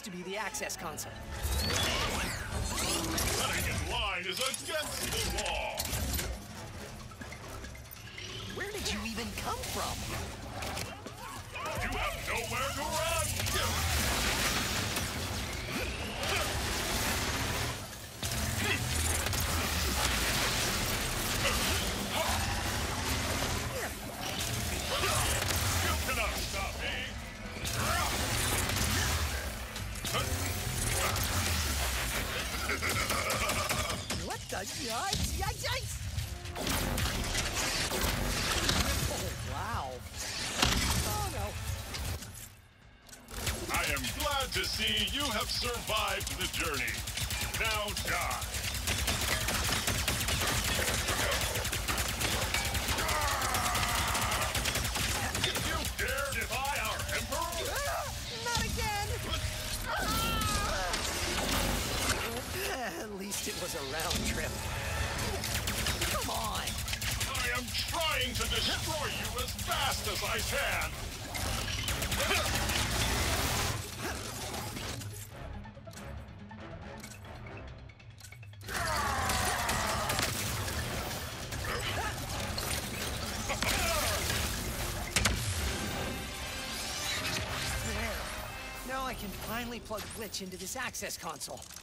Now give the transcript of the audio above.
to be the access console. Getting in line is against the law. Where did you even come from? You have nowhere to run. You cannot stop me. What the yikes? Yikes, yikes! Oh, wow. Oh, no. I am glad to see you have survived the journey. Now die. You dare defy our Emperor? Not again! At least it was a round trip. Come on! I am trying to destroy you as fast as I can. There. Now I can finally plug Glitch into this access console.